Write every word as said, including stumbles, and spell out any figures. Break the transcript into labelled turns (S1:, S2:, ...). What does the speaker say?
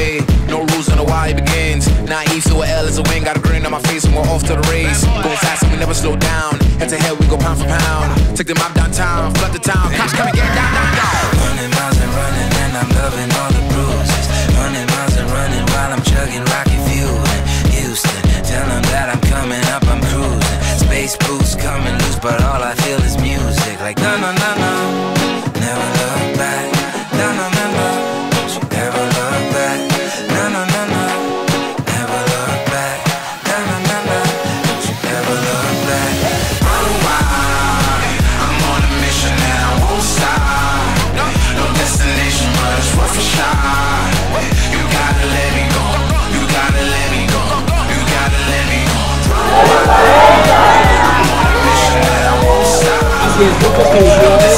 S1: way. No rules on the why it begins. Naive to a L as a win. Got a grin on my face and we're off to the race. Going fast and we never slow down. Head to head we go pound for pound. Take the mob downtown, flood the town. Cops come and get down, down, down.
S2: Running miles and running and I'm loving all the bruises. Running miles and running while I'm chugging rocket fuel in Houston. Tell them that I'm coming up, I'm cruising. Space boots coming loose, but all I feel is music. Like no, no, no, no, never look back. No, no, no, no, don't you ever look back. No, no, no, no, never look back. No, no, no, no, don't you ever look back. Run wild, I'm on a mission and I won't stop. No destination, but it's worth a shot. You gotta let me go, you gotta let me go, you gotta let me go. Run wild, I'm on a mission and I won't stop.